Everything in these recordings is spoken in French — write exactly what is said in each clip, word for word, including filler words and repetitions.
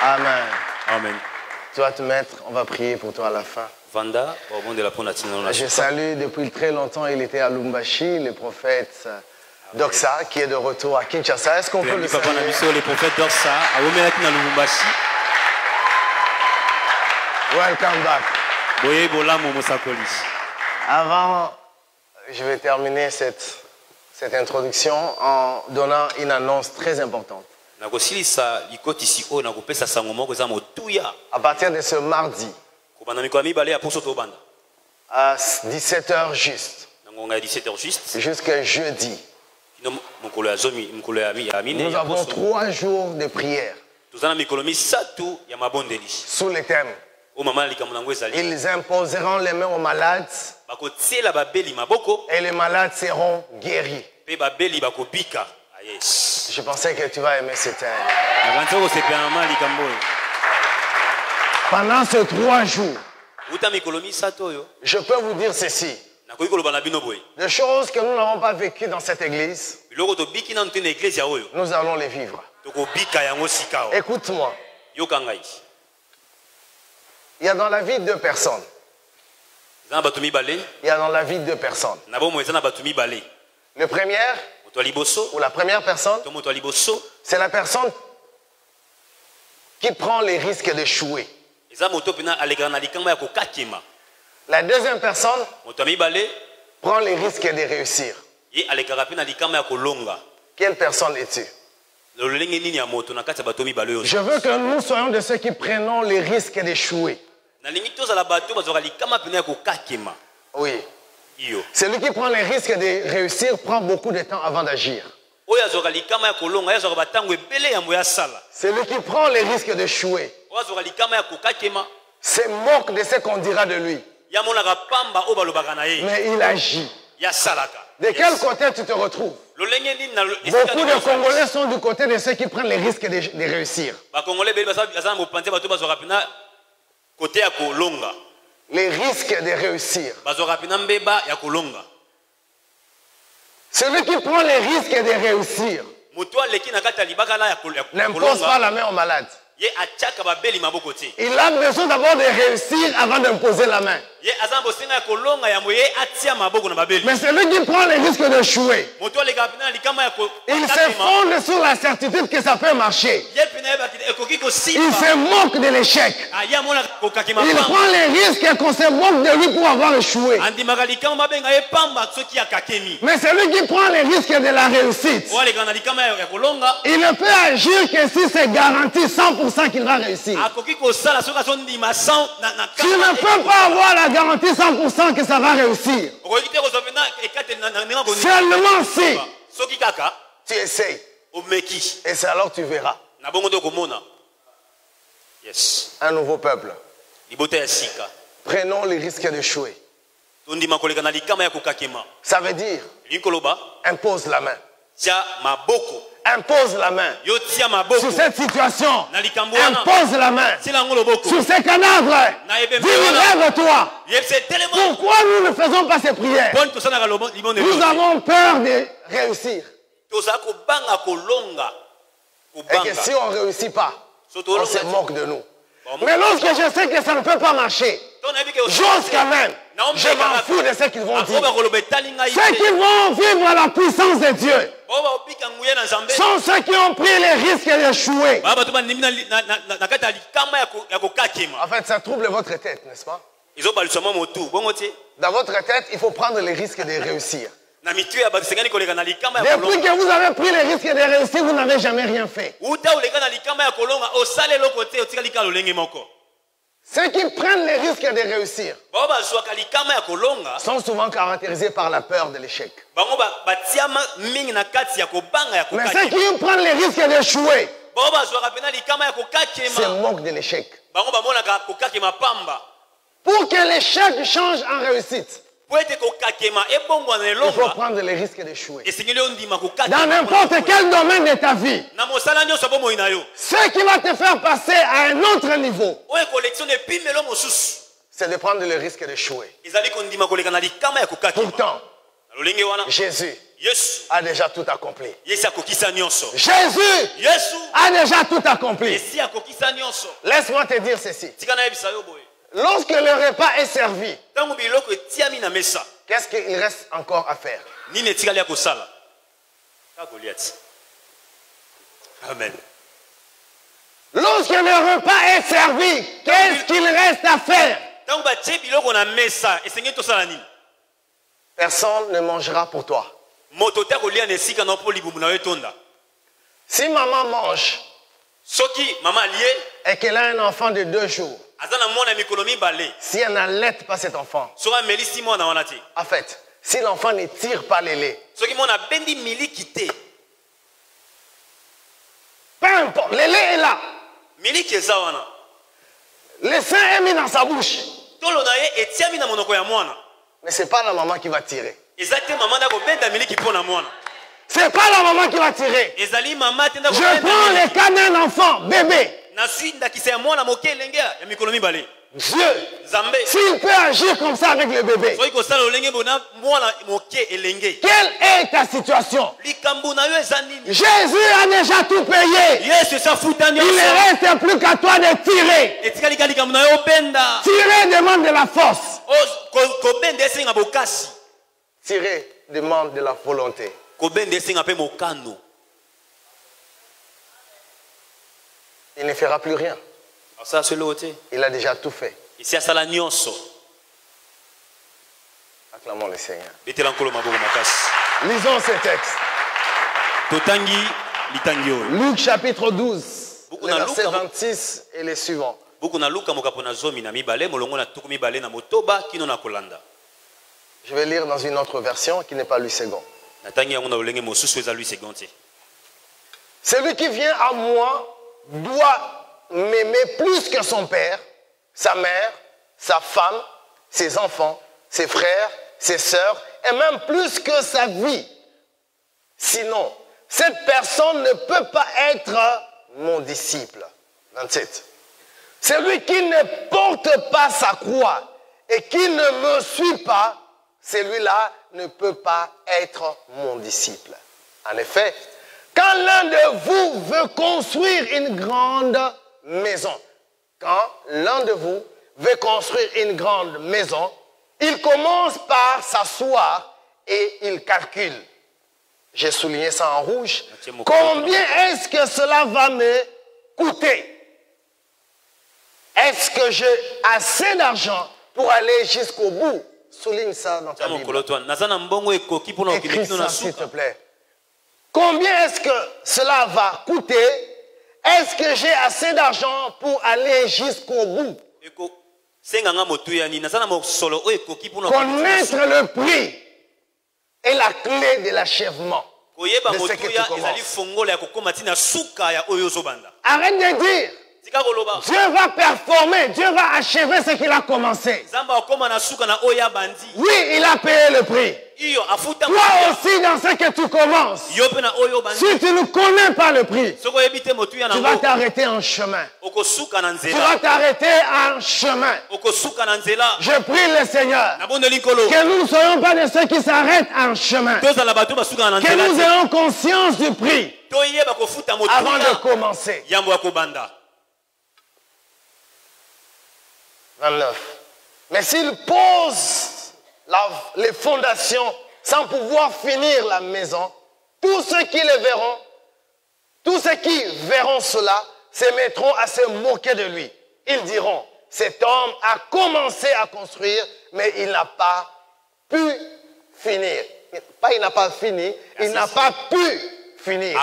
Amen. Amen. Tu vas te mettre, on va prier pour toi à la fin. Vanda, au monde de la Pona. Je salue depuis très longtemps, il était à Lubumbashi, le prophète Doxa, qui est de retour à Kinshasa. Est-ce qu'on peut le saluer? Le prophète Doxa, à Lubumbashi. Welcome back. Avant, je vais terminer cette, cette introduction en donnant une annonce très importante. À partir de ce mardi, à dix-sept heures juste, jusqu'à jeudi, nous avons trois jours de prière sous le thème. Ils imposeront les mains aux malades et les malades seront guéris. Je pensais que tu vas aimer ce thème. Pendant ces trois jours, je peux vous dire ceci. Des choses que nous n'avons pas vécues dans cette église, nous allons les vivre. Écoute-moi. Il y a dans la vie deux personnes. Il y a dans la vie deux personnes. Le premier, ou la première personne, c'est la personne qui prend les risques d'échouer. La deuxième personne prend les risques de réussir. Quelle personne es-tu? Je veux que nous soyons de ceux qui prennent les risques d'échouer. Oui. Celui qui prend les risques de réussir prend beaucoup de temps avant d'agir. Celui qui prend les risques d'échouer se moque de ce qu'on dira de lui. Mais il agit. De quel côté tu te retrouves? Beaucoup de Congolais sont du côté de ceux qui prennent les risques de, de réussir. Les risques de réussir. Celui qui prend les risques de réussir n'impose pas la main au malade. Il a besoin d'abord de réussir avant d'imposer la main. Mais celui qui prend les risques d'échouer, il se fonde sur la certitude que ça peut marcher. Il se moque de l'échec. Il prend les risques qu'on se moque de lui pour avoir échoué. Mais celui qui prend les risques de la réussite, il ne peut agir que si c'est garanti cent pour cent qu'il va réussir. Tu ne peux pas avoir la garantie cent pour cent que ça va réussir. Seulement si tu essayes. Et c'est alors que tu verras. Un nouveau peuple. Prenons les risques d'échouer. Ça veut dire impose la main. Impose la main sur cette situation. Impose la main sur ces cadavres. Dis-lui, lève-toi. Pourquoi nous ne faisons pas ces prières? Nous avons peur de réussir. Et que si on ne réussit pas, on se moque de nous. Mais lorsque je sais que ça ne peut pas marcher, j'ose quand même. Je m'en fous de ce qu'ils vont dire. Ceux qui vont vivre la puissance de Dieu sont ceux qui ont pris les risques d'échouer. En fait, ça trouble votre tête, n'est-ce pas? Dans votre tête, il faut prendre les risques de réussir. Depuis que vous avez pris les risques de réussir, vous n'avez jamais rien fait. Ceux qui prennent les risques de réussir sont souvent caractérisés par la peur de l'échec. Mais ceux qui prennent les risques d'échouer se moquent de l'échec. Pour que l'échec change en réussite, il faut prendre les risques d'échouer. Dans n'importe quel domaine de ta vie, ce qui va te faire passer à un autre niveau, c'est de prendre le risque d'échouer. Pourtant, Jésus a déjà tout accompli. Jésus a déjà tout accompli. Laisse-moi te dire ceci. Lorsque le repas est servi, qu'est-ce qu'il reste encore à faire? Amen. Lorsque le repas est servi, qu'est-ce qu'il reste à faire? Personne ne mangera pour toi. Si maman mange et qu'elle a un enfant de deux jours, si elle n'allait pas cet enfant, en fait, si l'enfant ne tire pas les laits, peu importe, le lait est là. Le sein est mis dans sa bouche. Mais ce n'est pas la maman qui va tirer. Ce n'est pas la maman qui va tirer. Je prends le cas d'un enfant, bébé. Dieu, s'il peut agir comme ça avec le bébé, quelle est ta situation? Jésus a déjà tout payé. Il ne reste plus qu'à toi de tirer. Tirer demande de la force. Tirer demande de la volonté. Il ne fera plus rien. Il a déjà tout fait. Acclamons le Seigneur. Lisons ce texte. Luc chapitre douze, le verset vingt-six et les suivants. Je vais lire dans une autre version qui n'est pas Louis second. Celui qui vient à moi doit m'aimer plus que son père, sa mère, sa femme, ses enfants, ses frères, ses sœurs, et même plus que sa vie. Sinon, cette personne ne peut pas être mon disciple. vingt-sept. Celui qui ne porte pas sa croix et qui ne me suit pas, celui-là ne peut pas être mon disciple. En effet, quand l'un de vous veut construire une grande maison, quand l'un de vous veut construire une grande maison, il commence par s'asseoir et il calcule. J'ai souligné ça en rouge. Combien est-ce que cela va me coûter? Est-ce que j'ai assez d'argent pour aller jusqu'au bout? Souligne ça dans ta Bible. Écris ça, s'il te plaît. Combien est-ce que cela va coûter? Est-ce que j'ai assez d'argent pour aller jusqu'au bout? Connaître le prix est la clé de l'achèvement de ce que tu commences. Arrête de dire Dieu va performer, Dieu va achever ce qu'il a commencé. Oui, il a payé le prix. Toi aussi, dans ce que tu commences, si tu ne connais pas le prix, tu vas t'arrêter en chemin. Tu vas t'arrêter en chemin. Je prie le Seigneur que nous ne soyons pas de ceux qui s'arrêtent en chemin. Que nous ayons conscience du prix avant de commencer. vingt-neuf. Mais s'il pose la, les fondations sans pouvoir finir la maison, tous ceux qui le verront, tous ceux qui verront cela se mettront à se moquer de lui. Ils diront, cet homme a commencé à construire, mais il n'a pas pu finir. Pas il n'a pas fini, il n'a pas pu finir.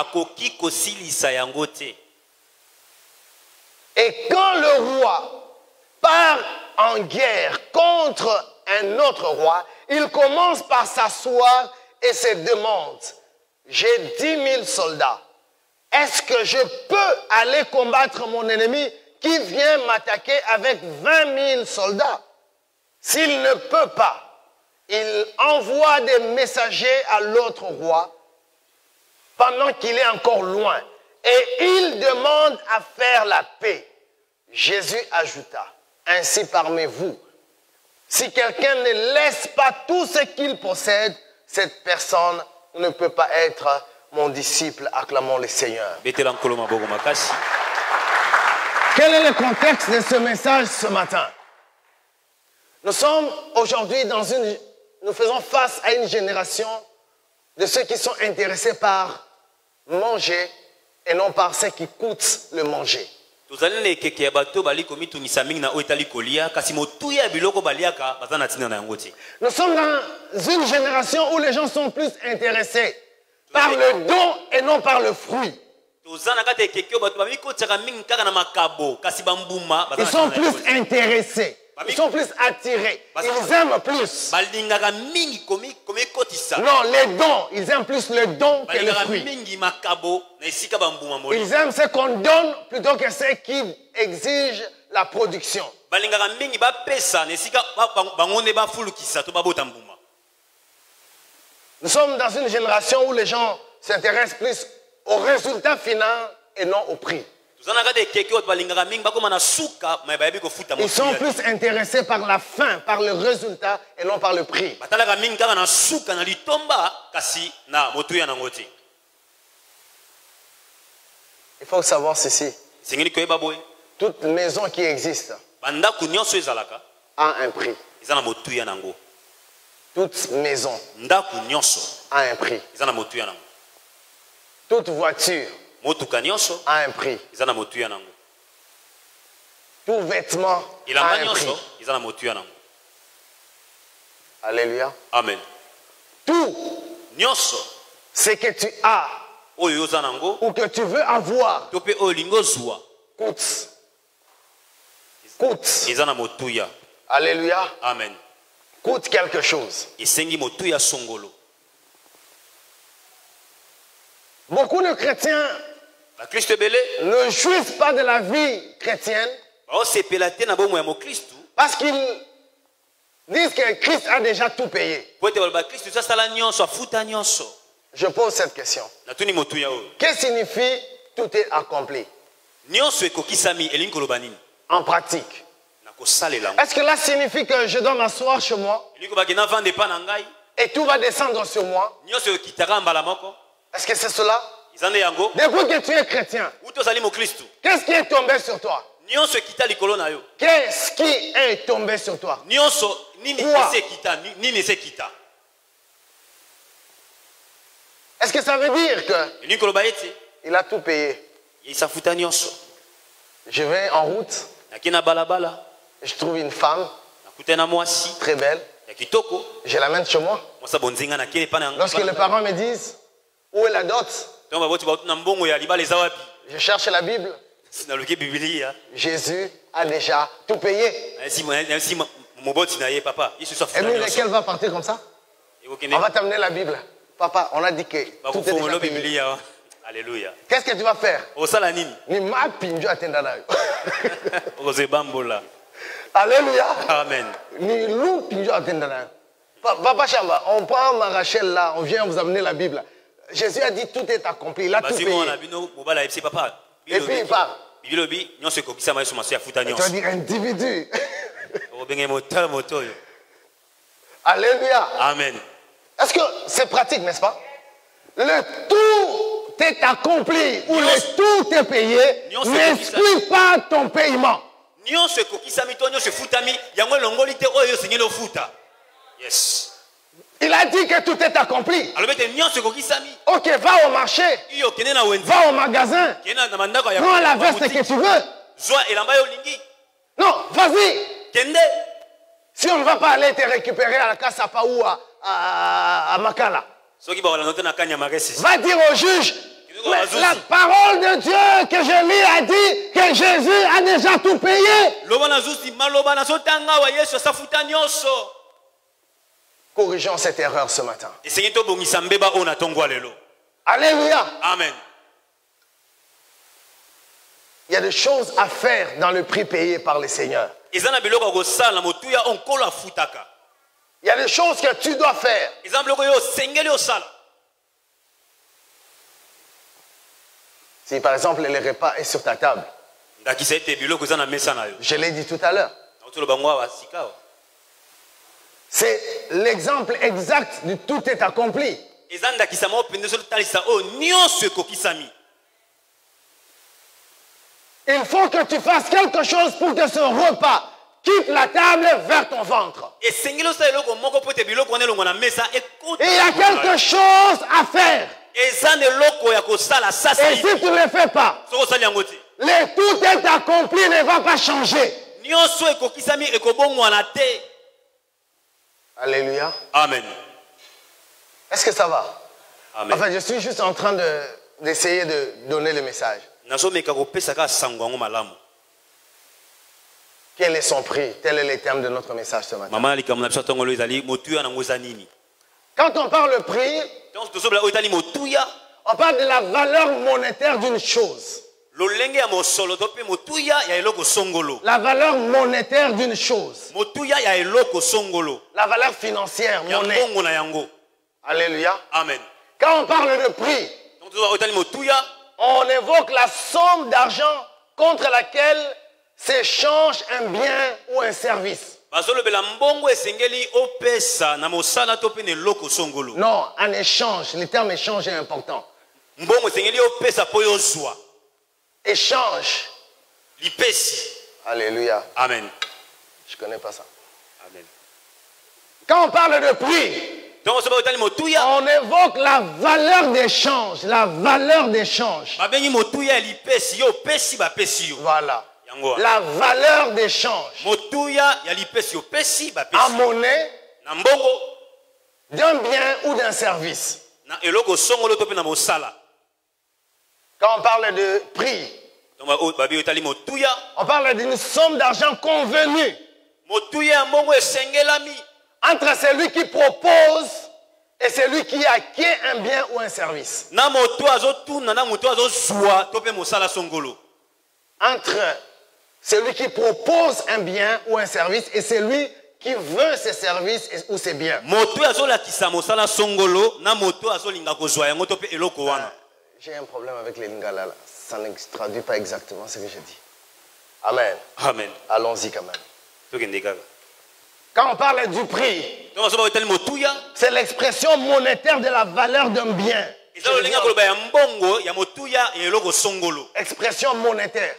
Et quand le roi part en guerre contre un autre roi, il commence par s'asseoir et se demande, j'ai dix mille soldats, est-ce que je peux aller combattre mon ennemi qui vient m'attaquer avec vingt mille soldats? S'il ne peut pas, il envoie des messagers à l'autre roi pendant qu'il est encore loin et il demande à faire la paix. Jésus ajouta, ainsi parmi vous, si quelqu'un ne laisse pas tout ce qu'il possède, cette personne ne peut pas être mon disciple. Acclamons le Seigneur. Quel est le contexte de ce message ce matin? Nous sommes aujourd'hui dans une... Nous faisons face à une génération de ceux qui sont intéressés par manger et non par ce qui coûte le manger. Nous sommes dans une génération où les gens sont plus intéressés par le don et non par le fruit. Ils sont plus intéressés. Ils sont plus attirés. Ils aiment plus. Non, les dons. Ils aiment plus le don que le fruit. Ils aiment ce qu'on donne plutôt que ce qui exige la production. Nous sommes dans une génération où les gens s'intéressent plus au résultat final et non au prix. Ils sont plus intéressés par la fin, par le résultat et non par le prix. Il faut savoir ceci. Toute maison qui existe a un prix. Toute maison a un prix. Toute voiture a un prix. Tout vêtement a un prix. Alléluia. Amen. Tout ce que tu as ou que tu veux avoir coûte. Coûte. Alléluia. Amen. Coûte quelque chose. Beaucoup de chrétiens ne jouissent pas de la vie chrétienne parce qu'ils disent que Christ a déjà tout payé. Je pose cette question. Qu'est-ce que signifie tout est accompli? En pratique. Est-ce que là signifie que je dois m'asseoir chez moi et tout va descendre sur moi? Est-ce que c'est cela? Depuis que tu es chrétien, qu'est-ce qui est tombé sur toi? Qu'est-ce qui est tombé sur toi? Quoi? Est-ce que ça veut dire qu'il a tout payé? Je vais en route, je trouve une femme très belle, je l'amène chez moi. Lorsque les parents me disent où est la dot, je cherche la Bible. Jésus a déjà tout payé. Et puis lequel va partir comme ça? On va t'amener la Bible. Papa, on a dit que tout est déjà payé. Alléluia. Qu'est-ce que tu vas faire? Alléluia. Amen. Papa Chamba, on prend ma Rachel là, on vient vous amener la Bible. Jésus a dit tout est accompli, il a tout payé. Et puis il part. Tu vas dire individu. Alléluia. Amen. Est-ce que c'est pratique, n'est-ce pas? Le tout est accompli ou le tout est payé n'exclut pas ton paiement. Yes. Il a dit que tout est accompli. Ok, va au marché. Va au magasin. Prends la veste que tu veux. Non, vas-y. Si on ne va pas aller te récupérer à la Kassapa ou à, à, à Makala. Va dire au juge, mais la parole de Dieu que je lis a dit que Jésus a déjà tout payé. Corrigeons cette erreur ce matin. Alléluia. Amen. Il y a des choses à faire dans le prix payé par le Seigneur. Il y a des choses que tu dois faire. Si par exemple le repas est sur ta table, je l'ai dit tout à l'heure, c'est l'exemple exact du tout est accompli. Il faut que tu fasses quelque chose pour que ce repas quitte la table vers ton ventre. Et il y a quelque chose à faire. Et si tu ne le fais pas, le tout est accompli, ne va pas changer. Alléluia. Amen. Est-ce que ça va? Amen. Enfin, je suis juste en train de, d'essayer de donner le message. Quel est son prix? Tel est le thème de notre message ce matin. Quand on parle de prix, on parle de la valeur monétaire d'une chose. La valeur monétaire d'une chose. La valeur financière, monnaie. Alléluia. Amen. Quand on parle de prix, on évoque la somme d'argent contre laquelle s'échange un bien ou un service. Non, un échange. Le terme échange est important. Échange. Alléluia. Amen. Je ne connais pas ça. Amen. Quand on parle de prix, on évoque la valeur d'échange. La valeur d'échange. Voilà. La valeur d'échange. En monnaie, d'un bien ou d'un service. Quand on parle de prix, on parle d'une somme d'argent convenue entre celui qui propose et celui qui acquiert un bien ou un service. Entre celui qui propose un bien ou un service et celui qui veut ses services ou ses biens. J'ai un problème avec les lingala là. Ça ne traduit pas exactement ce que je dis. Amen. Amen. Allons-y quand même. Quand on parle du prix, c'est l'expression monétaire de la valeur d'un bien. Expression monétaire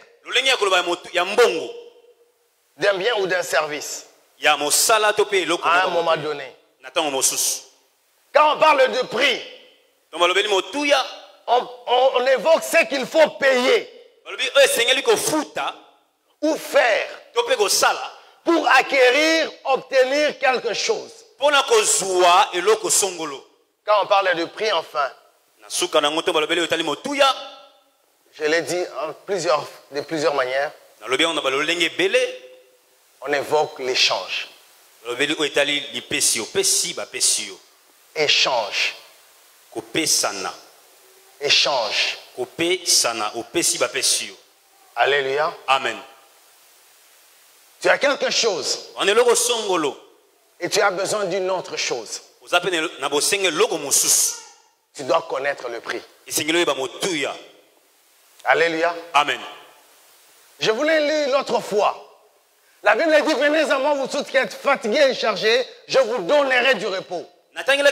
d'un bien ou d'un service à un moment donné. Quand on parle de prix, on, on, on évoque ce qu'il faut payer ou faire pour acquérir, obtenir quelque chose. Quand on parle de prix, enfin, je l'ai dit en plusieurs, de plusieurs manières, on évoque l'échange. Échange. Échange. Alléluia. Amen. Tu as quelque chose et tu as besoin d'une autre chose. Tu dois connaître le prix. Alléluia. Amen. Je voulais lire l'autre fois. La Bible dit, venez à moi, vous tous qui êtes fatigués et chargés, je vous donnerai du repos. Mais il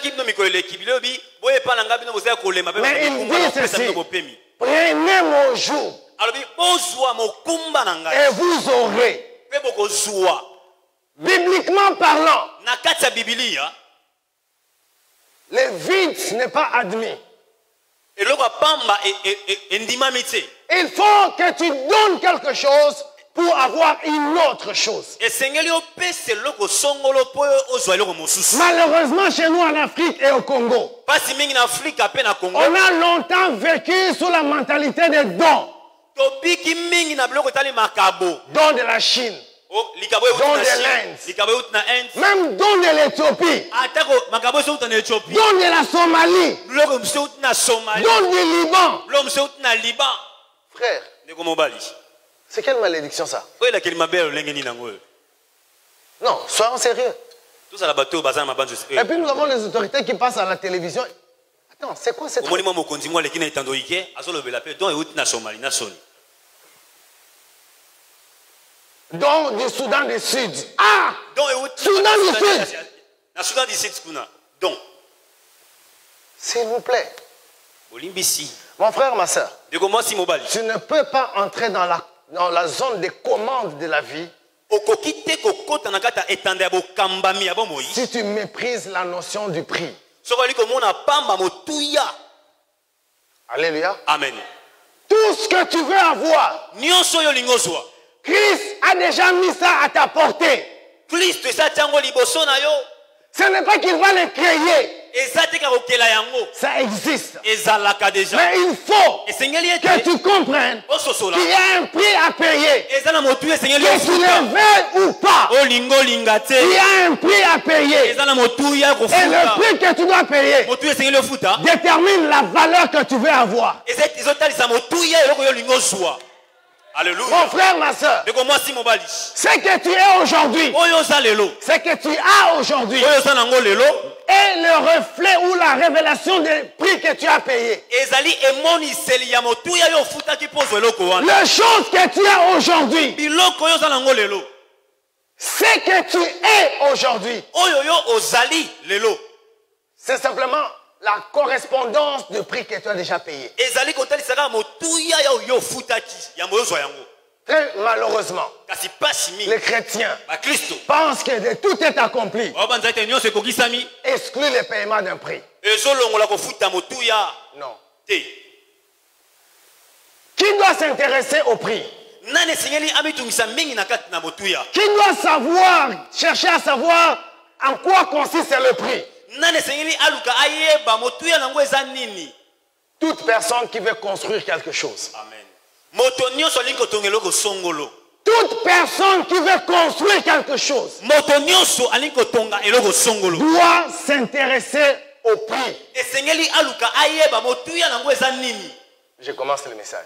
dit ceci, prenez mon joug et vous aurez. Bibliquement parlant, le vide n'est pas admis. Il faut que tu donnes quelque chose pour avoir une autre chose. Malheureusement, chez nous en Afrique et au Congo, on a longtemps vécu sous la mentalité des dons. Dons de la Chine, dons de l'Inde, même dons de l'Éthiopie, dons de la Somalie, dons du Liban. Frère, c'est quelle malédiction ça? Non, soyons sérieux. Et puis nous avons les autorités qui passent à la télévision. Attends, c'est quoi cette... Don du Soudan du Sud. Ah! Soudan du Sud. S'il vous plaît. Mon frère, ma soeur, tu ne peux pas entrer dans la, dans la zone des commandes de la vie si tu méprises la notion du prix. Alléluia. Amen. Tout ce que tu veux avoir, Christ a déjà mis ça à ta portée. Ce n'est pas qu'il va le créer. Ça existe. Mais il faut que tu comprennes qu'il y a un prix à payer. Que tu le veuilles ou pas, il y a un prix à payer. Et le prix que tu dois payer détermine la valeur que tu veux avoir. Alléluia. Mon frère, ma soeur, ce que tu es aujourd'hui, ce que tu as aujourd'hui, est le reflet ou la révélation des prix que tu as payés. Les choses que tu as aujourd'hui, ce que tu es aujourd'hui, c'est simplement la correspondance du prix que tu as déjà payé. Très malheureusement, les chrétiens pensent que tout est accompli, exclut le paiement d'un prix. Non. Qui doit s'intéresser au prix? Qui doit savoir, chercher à savoir en quoi consiste le prix? Toute personne qui veut construire quelque chose. Amen. Toute personne qui veut construire quelque chose doit s'intéresser au prix. Je commence le message.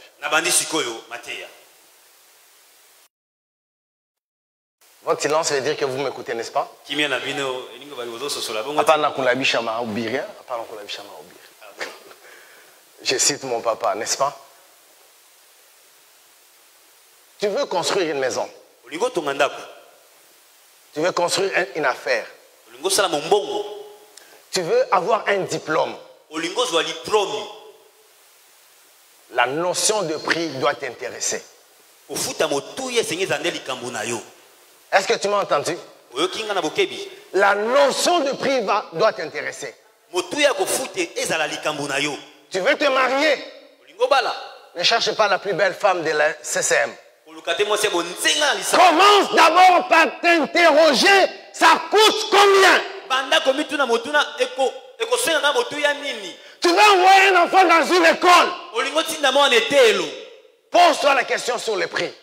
Votre silence veut dire que vous m'écoutez, n'est-ce pas? Je cite mon papa, n'est-ce pas? Tu veux construire une maison. Tu veux construire une affaire. Tu veux avoir un diplôme. La notion de prix doit t'intéresser. Est-ce que tu m'as entendu? La notion de prix va, doit t'intéresser. Tu veux te marier? Ne cherche pas la plus belle femme de la C C M. Commence d'abord par t'interroger, ça coûte combien? Tu veux envoyer un enfant dans une école. Pose-toi la question sur le prix.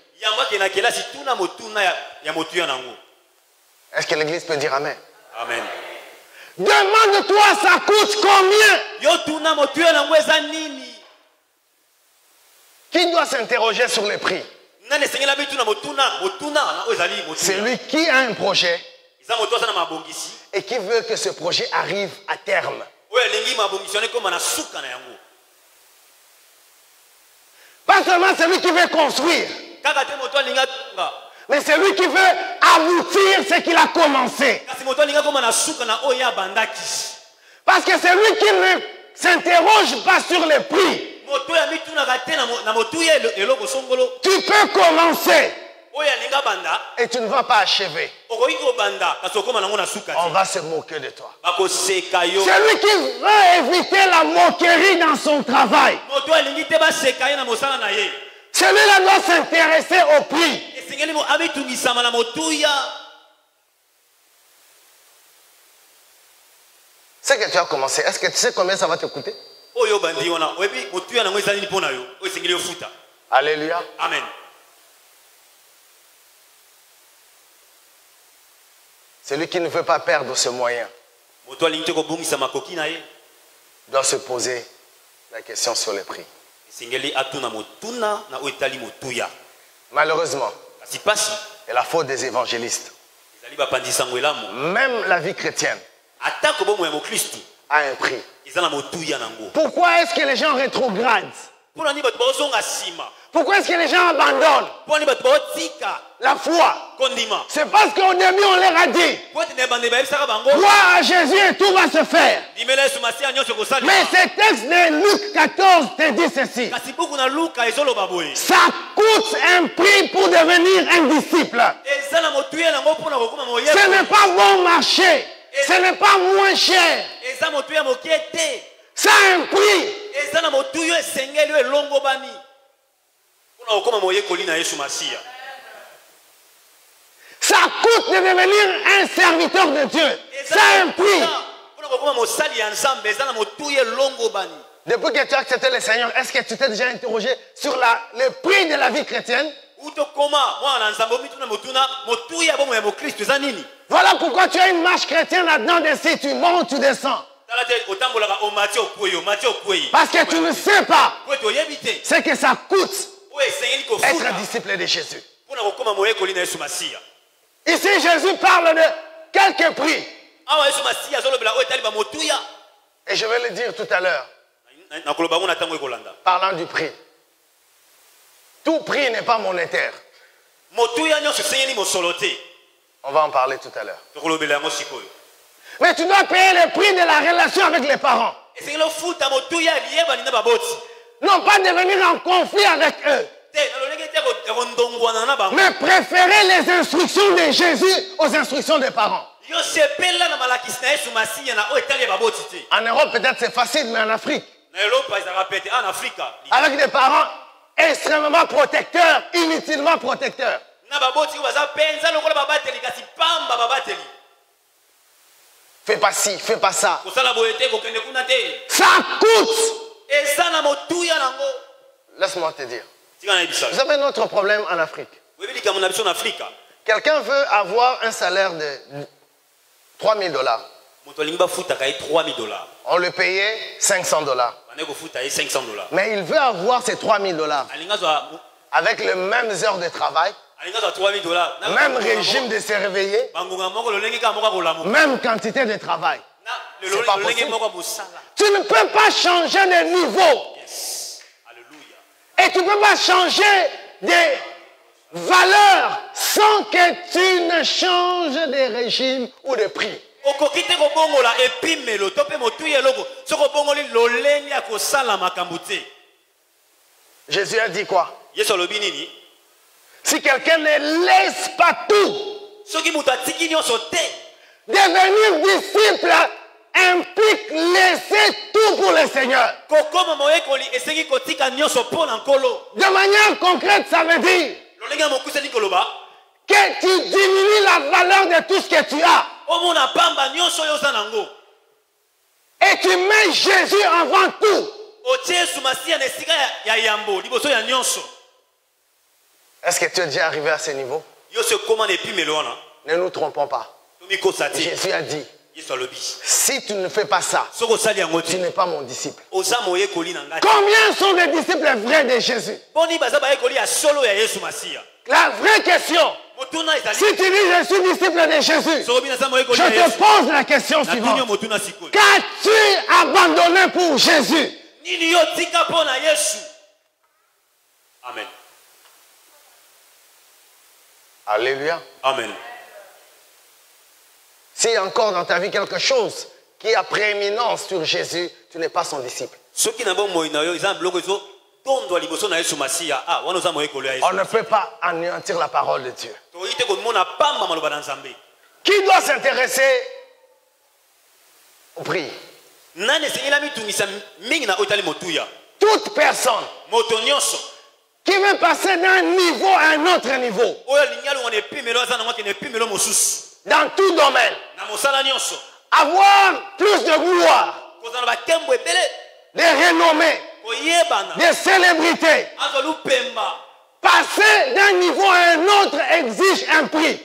Est-ce que l'église peut dire amen? Amen. Demande-toi, ça coûte combien? Qui doit s'interroger sur le prix? Celui qui a un projet et qui veut que ce projet arrive à terme. Pas seulement celui qui veut construire, mais celui qui veut aboutir ce qu'il a commencé. Parce que celui qui ne s'interroge pas sur le prix, tu peux commencer et tu ne vas pas achever. On va se moquer de toi. Celui qui veut éviter la moquerie dans son travail, celui-là doit s'intéresser au prix. C'est que tu as commencé. Est-ce que tu sais combien ça va te coûter? Alléluia. Amen. Celui qui ne veut pas perdre ce moyen doit se poser la question sur le prix. Malheureusement, c'est la faute des évangélistes. Même la vie chrétienne a un prix. Pourquoi est-ce que les gens rétrogradent? Pourquoi est-ce que les gens abandonnent la foi? C'est parce qu'au début on leur a dit crois à Jésus et tout va se faire. Mais ce texte de Luc quatorze te dit ceci. Ça coûte un prix pour devenir un disciple. Ce n'est pas bon marché. Ce n'est pas moins cher. Ça a un prix. Ça coûte de devenir un serviteur de Dieu. Ça a un prix. Depuis que tu as accepté le Seigneur, est-ce que tu t'es déjà interrogé sur la, le prix de la vie chrétienne? Voilà pourquoi tu as une marche chrétienne là-dedans de si tu montes, tu descends. Parce que tu ne sais pas ce que ça coûte être disciple de Jésus. Ici, Jésus parle de quelques prix. Et je vais le dire tout à l'heure. Parlant du prix. Tout prix n'est pas monétaire. On va en parler tout à l'heure. Mais tu dois payer le prix de la relation avec les parents. Non pas devenir en conflit avec eux. Mais préférer les instructions de Jésus aux instructions des parents. En Europe, peut-être c'est facile, mais en Afrique, avec des parents extrêmement protecteurs, inutilement protecteurs. Fais pas ci, fais pas ça. Ça coûte. Laisse-moi te dire. Vous avez un autre problème en Afrique. Quelqu'un veut avoir un salaire de trois mille dollars. On le payait cinq cents dollars. Mais il veut avoir ces trois mille dollars. Avec les mêmes heures de travail. Même régime de se réveiller. Même quantité de travail. C'est pas possible. Tu ne peux pas changer de niveau. Et tu ne peux pas changer de valeur sans que tu ne changes de régime ou de prix. Jésus a dit quoi? Si quelqu'un ne laisse pas tout, devenir disciple implique laisser tout pour le Seigneur. De manière concrète, ça veut dire que tu diminues la valeur de tout ce que tu as. Et tu mets Jésus avant tout. Est-ce que tu es déjà arrivé à ce niveau? Ne nous trompons pas. Jésus a dit, si tu ne fais pas ça, tu n'es pas mon disciple. Combien sont les disciples vrais de Jésus? La vraie question, si tu dis je suis disciple de Jésus, je te pose la question suivante. Qu'as-tu abandonné pour Jésus? Amen. Alléluia. Amen. S'il y a encore dans ta vie quelque chose qui a prééminence sur Jésus, tu n'es pas son disciple. On ne peut pas anéantir la parole de Dieu. Qui doit s'intéresser au prix? Toute personne qui veut passer d'un niveau à un autre niveau, dans tout domaine, avoir plus de gloire, de renommée, de célébrité, passer d'un niveau à un autre exige un prix.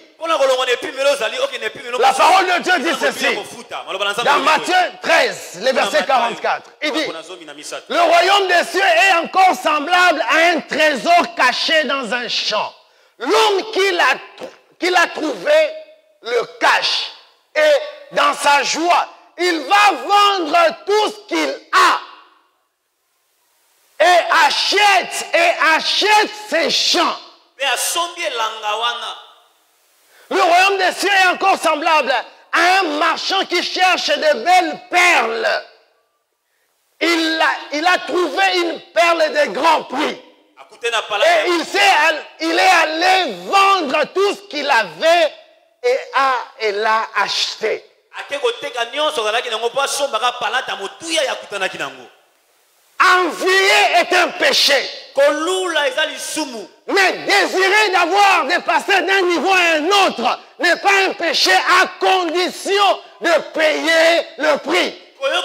La parole de Dieu dit ceci dans Matthieu treize, le verset quarante-quatre. Il dit, le royaume des cieux est encore semblable à un trésor caché dans un champ. L'homme qui l'a qui l'a trouvé le cache, et dans sa joie, il va vendre tout ce qu'il a et achète et achète ses champs. Le royaume des cieux est encore semblable à un marchand qui cherche de belles perles. Il a, il a trouvé une perle de grand prix. Et il, il est allé vendre tout ce qu'il avait et a, et l'a acheté. Envier est un péché. Mais désirer d'avoir de passer d'un niveau à un autre n'est pas un péché à condition de payer le prix.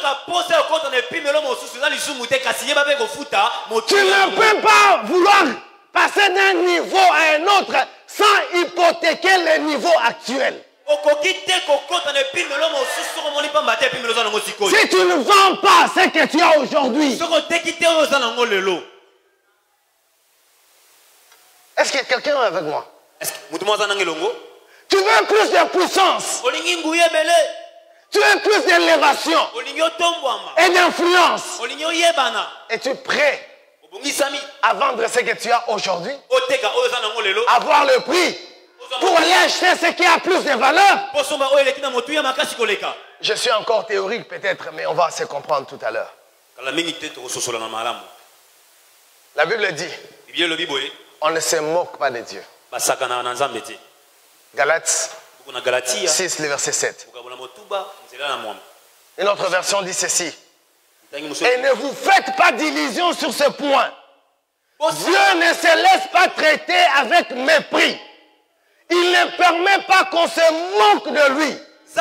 Tu ne peux pas vouloir passer d'un niveau à un autre sans hypothéquer le niveau actuel. Si tu ne vends pas ce que tu as aujourd'hui, est-ce que quelqu'un est avec moi? Tu veux plus de puissance, tu veux plus d'élévation et d'influence. Es-tu prêt à vendre ce que tu as aujourd'hui, avoir le prix pour aller acheter ce qui a plus de valeur? Je suis encore théorique peut-être, mais on va se comprendre tout à l'heure. La Bible dit, on ne se moque pas de Dieu. Galates six, le verset sept. Une autre version dit ceci. Et ne vous faites pas d'illusions sur ce point. Dieu ne se laisse pas traiter avec mépris. Il ne permet pas qu'on se moque de lui.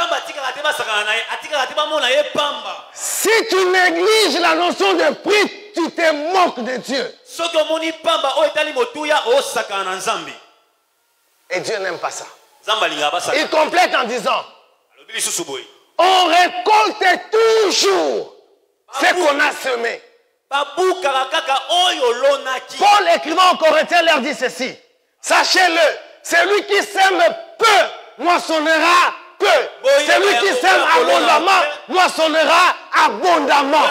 Si tu négliges la notion de prix, tu te moques de Dieu. Et Dieu n'aime pas ça. Il complète en disant, on récolte toujours ce qu'on a semé. Paul écrivant aux Corinthiens leur dit ceci. Sachez-le, celui qui sème peu moissonnera peu. Celui qui sème abondamment moissonnera abondamment.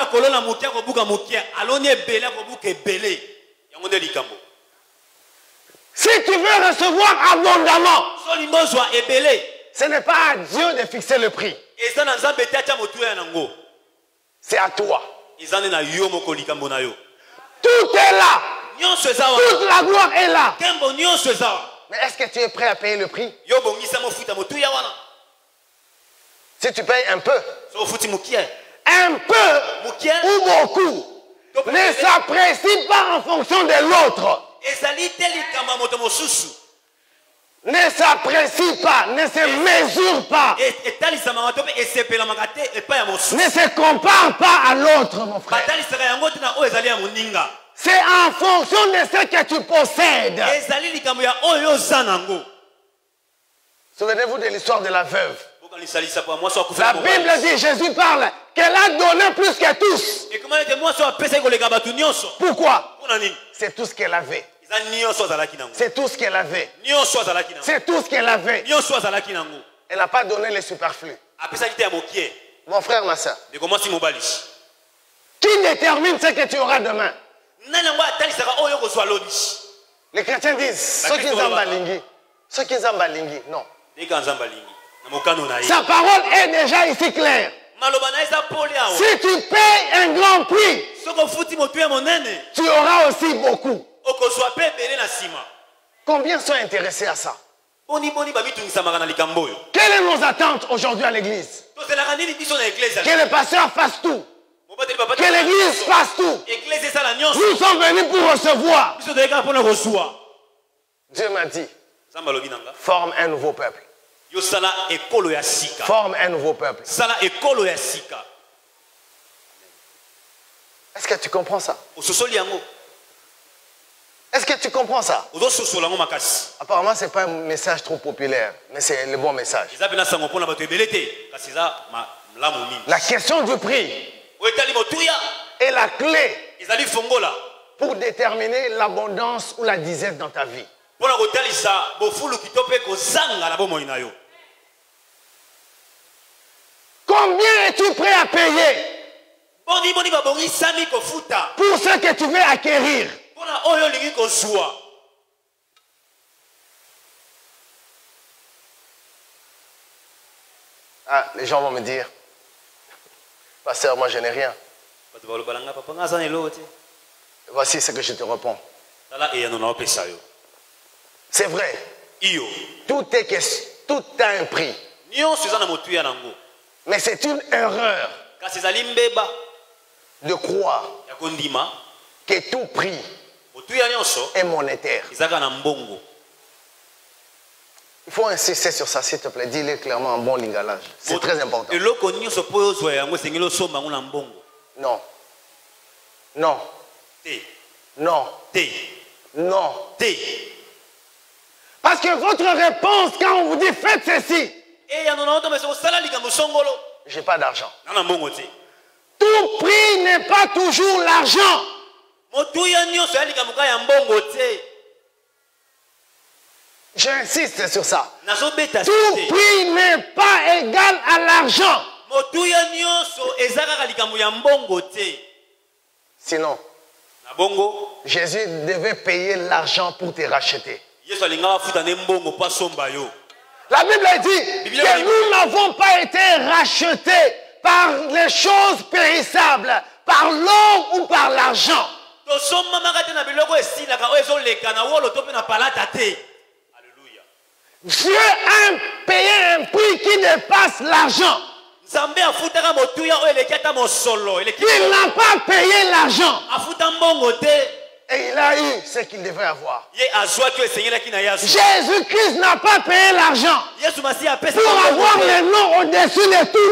Si tu veux recevoir abondamment, ce n'est pas à Dieu de fixer le prix. C'est à toi. Tout est là. Toute la gloire est là. Mais est-ce que tu es prêt à payer le prix? Si tu payes un peu, un peu ou beaucoup ne s'apprécie pas en fonction de l'autre. Ne s'apprécie pas, ne se mesure pas, ne se compare pas à l'autre, mon frère. C'est en fonction de ce que tu possèdes. Souvenez-vous de l'histoire de la veuve. La Bible dit, Jésus parle, qu'elle a donné plus que tous. Pourquoi? C'est tout ce qu'elle avait. C'est tout ce qu'elle avait. C'est tout ce qu'elle avait. Elle n'a pas donné le superflu. Mon frère, ma soeur. Qui détermine ce que tu auras demain? Les chrétiens disent, ceux qui zambalingi, ceux qui zambalingi, non. Sa parole est déjà ici claire. Si tu payes un grand prix, tu auras aussi beaucoup. Combien sont intéressés à ça? Quelles sont nos attentes aujourd'hui à l'église? Que le pasteur fasse tout. Que l'église fasse tout. Nous sommes venus pour recevoir. Dieu m'a dit, forme un nouveau peuple. Forme un nouveau peuple. Est-ce que tu comprends ça? Est-ce que tu comprends ça? Apparemment, ce n'est pas un message trop populaire, mais c'est le bon message. La question du prix est la clé pour déterminer l'abondance ou la disette dans ta vie. Combien es-tu prêt à payer pour ce que tu veux acquérir? Ah, les gens vont me dire, pasteur, moi je n'ai rien. Voici ce que je te réponds. C'est vrai. Tout, est, tout a un prix. Mais c'est une erreur de croire que tout prix est monétaire. Il faut insister sur ça, s'il te plaît. Dis-le clairement en bon lingalage. C'est très important. Non. Non. Non. Non. Parce que votre réponse, quand on vous dit faites ceci, je n'ai pas d'argent. Tout prix n'est pas toujours l'argent. J'insiste sur ça. Tout prix n'est pas égal à l'argent. Sinon, Jésus devait payer l'argent pour te racheter. La Bible dit que nous n'avons pas été rachetés par les choses périssables, par l'or ou par l'argent. Dieu a payé un prix qui dépasse l'argent. Il n'a pas payé l'argent. Et il a eu ce qu'il devait avoir. Jésus-Christ n'a pas payé l'argent pour avoir le nom au-dessus de tout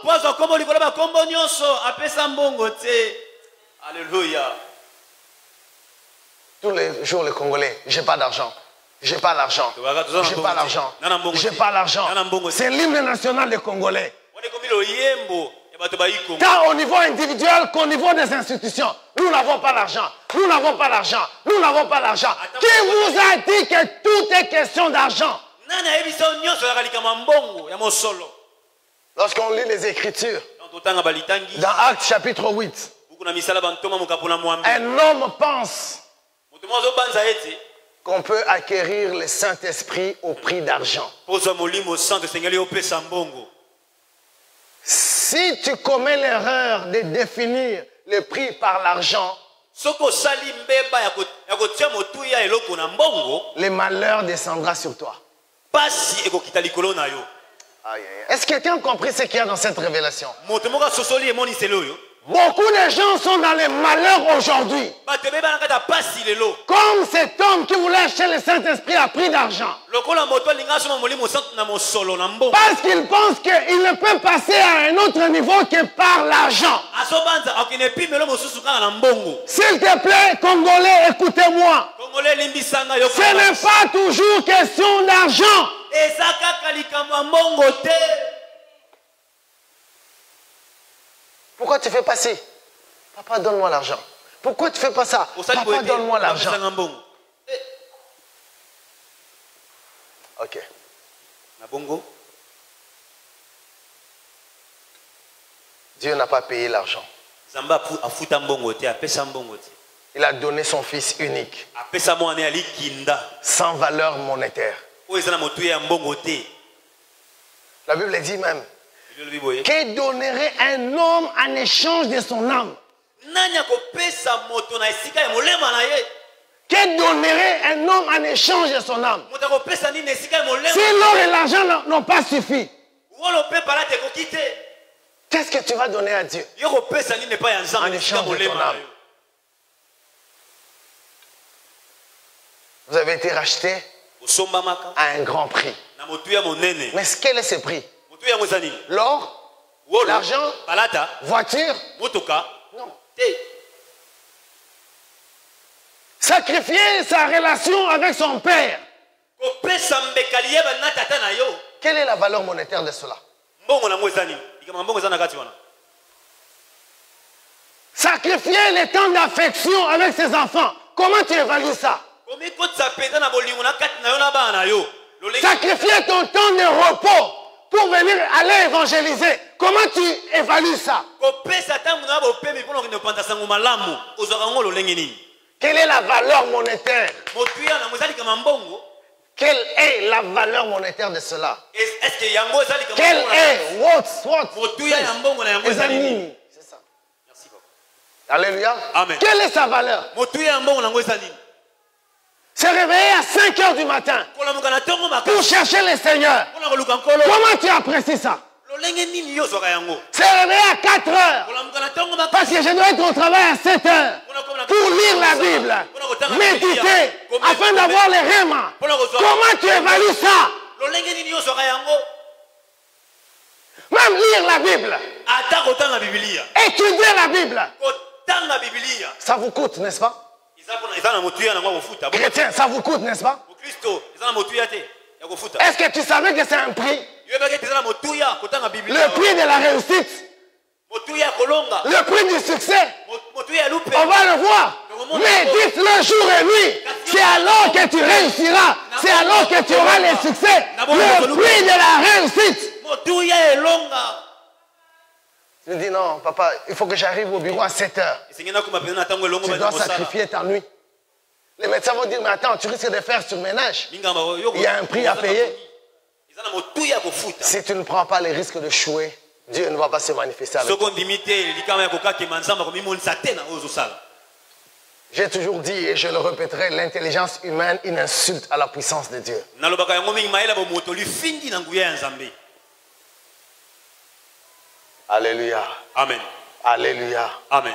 nom. Alléluia. Tous les jours, les Congolais, j'ai pas d'argent. J'ai pas l'argent. J'ai pas l'argent. J'ai pas l'argent. C'est l'hymne national des Congolais. Tant au niveau individuel qu'au niveau des institutions, nous n'avons pas l'argent. Nous n'avons pas l'argent. Nous n'avons pas l'argent. Qui vous a dit que tout est question d'argent? Lorsqu'on lit les Écritures, dans Actes chapitre huit, un homme pense qu'on peut acquérir le Saint-Esprit au prix d'argent. Si tu commets l'erreur de définir le prix par l'argent, le malheur descendra sur toi. Est-ce que quelqu'un a compris ce qu'il y a dans cette révélation? Beaucoup de gens sont dans les malheurs aujourd'hui. Comme cet homme qui voulait acheter le Saint-Esprit à prix d'argent. Parce qu'il pense qu'il ne peut passer à un autre niveau que par l'argent. S'il te plaît, Congolais, écoutez-moi. Ce n'est pas toujours question d'argent. Pourquoi tu ne fais pas ça? Papa, donne-moi l'argent. Pourquoi tu ne fais pas ça? Papa, donne-moi l'argent. Ok. Dieu n'a pas payé l'argent. Il a donné son fils unique. Sans valeur monétaire. La Bible dit même. Que donnerait un homme en échange de son âme? Que donnerait un homme en échange de son âme? Si l'or et l'argent n'ont pas suffi, qu'est-ce que tu vas donner à Dieu en échange de ton âme? Vous avez été racheté à un grand prix. Mais quel est ce prix? L'or, l'argent, voiture, non. Sacrifier sa relation avec son père. Quelle est la valeur monétaire de cela? Sacrifier le temps d'affection avec ses enfants. Comment tu évalues ça? Sacrifier ton temps de repos pour venir aller évangéliser. Comment tu évalues ça? Quelle est la valeur monétaire? Quelle est la valeur monétaire de cela? Est-ce Quel est what's what? C'est ça. Alléluia. Amen. Quelle est sa valeur? Se réveiller à cinq heures du matin pour chercher le Seigneur. Comment tu apprécies ça? Se réveiller à quatre heures parce que je dois être au travail à sept heures pour lire la Bible, méditer afin d'avoir les rèmes. Comment tu évalues ça? Même lire la Bible, étudier la Bible, ça vous coûte, n'est-ce pas? Chrétien, ça vous coûte, n'est-ce pas? Est-ce que tu savais que c'est un prix? Le prix de la réussite, le prix du succès, on va le voir. Mais dites-le jour et nuit, c'est alors que tu réussiras, c'est alors que tu auras le succès. Le prix de la réussite. Je dis non, papa, il faut que j'arrive au bureau à sept heures. Tu dois sacrifier ta nuit. Les médecins vont dire, mais attends, tu risques de faire surménage. Il y a un prix à payer. Si tu ne prends pas les risques de chouer, Dieu ne va pas se manifester avec toi. J'ai toujours dit et je le répéterai, l'intelligence humaine, une insulte à la puissance de Dieu. Alléluia. Amen. Alléluia. Amen.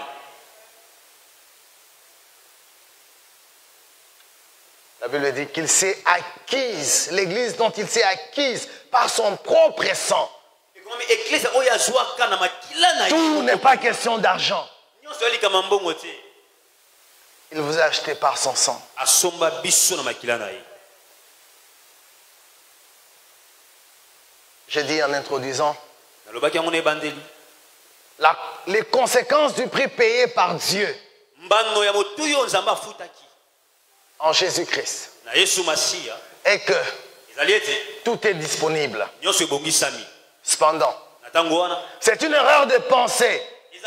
La Bible dit qu'il s'est acquise, l'église dont il s'est acquise par son propre sang. Tout n'est pas question d'argent. Il vous a acheté par son sang. J'ai dit en introduisant, la, les conséquences du prix payé par Dieu en Jésus-Christ est que tout est disponible. Cependant, c'est une erreur de penser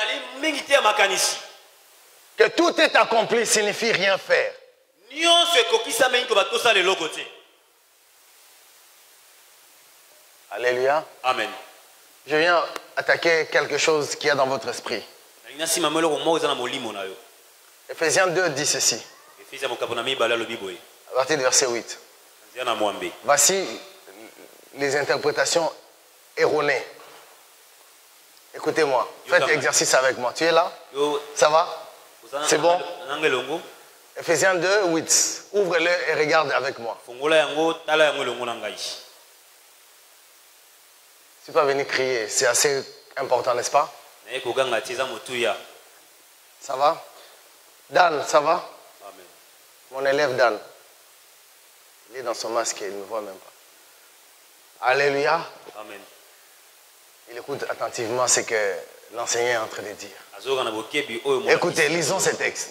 que tout est accompli signifie rien faire. Alléluia. Amen. Je viens attaquer quelque chose qu'il y a dans votre esprit. Ephésiens deux dit ceci. À partir du verset huit. Voici les interprétations erronées. Écoutez-moi, faites l'exercice avec moi. Tu es là? Ça va? C'est bon? Ephésiens deux, huit. Ouvre-le et regarde avec moi. Tu ne peux pas venir crier, c'est assez important, n'est-ce pas? Ça va? Dan, ça va? Amen. Mon élève Dan. Il est dans son masque et il ne me voit même pas. Alléluia. Amen. Il écoute attentivement ce que l'enseignant est en train de dire. Écoutez, lisons ce texte.